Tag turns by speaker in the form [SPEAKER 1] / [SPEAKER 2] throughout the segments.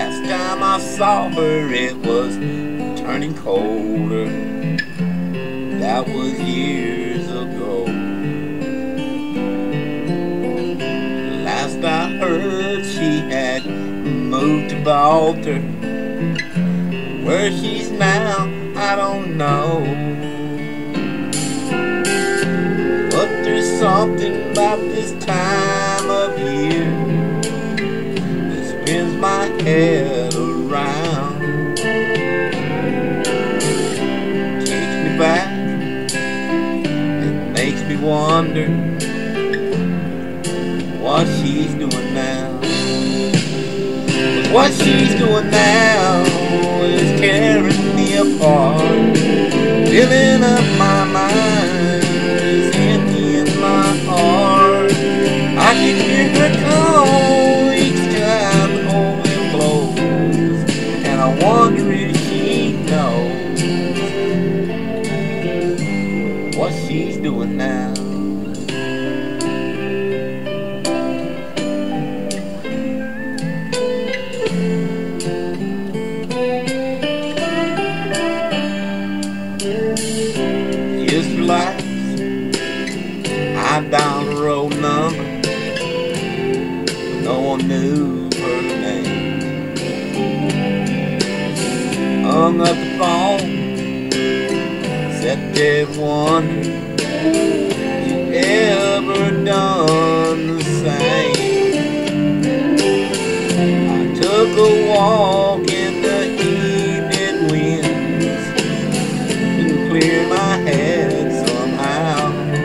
[SPEAKER 1] Last time I saw her, it was turning colder. That was years ago. Last I heard, she had moved to Balter. Where she's now, I don't know. But there's something about this time of year that spins my head around. Takes me back, it makes me wonder what she's doing now. But what she's doing now is tearing me apart, filling up my mind, is empty in my heart. I can hear her call each time the cold wind blows, and I wonder if she knows what she's doing now. Just relax, I dialed a road number, but no one knew her name. Hung up the phone, sat there wondering if you ever done the same. I took a walk in the evening winds and cleared my head somehow.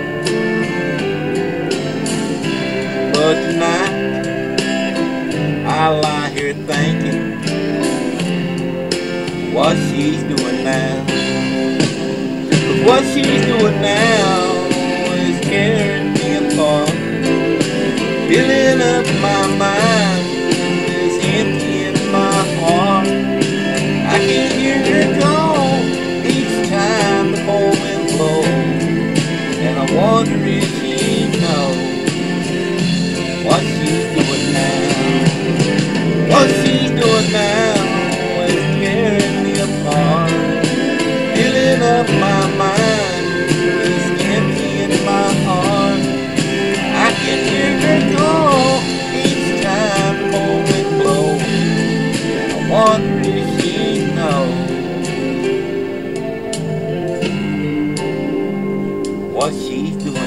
[SPEAKER 1] But tonight I lie here thinking what she's doing now. But what she's doing now is tearing me apart, filling up my mind, is empty in my heart. I can hear her call each time the cold wind blows, and I wonder if she knows what she's doing now. What she's doing now is tearing me apart, filling up my mind, is empty in my heart. I can hear her call each time the cold wind blows, and I wonder if she knows what she's doing.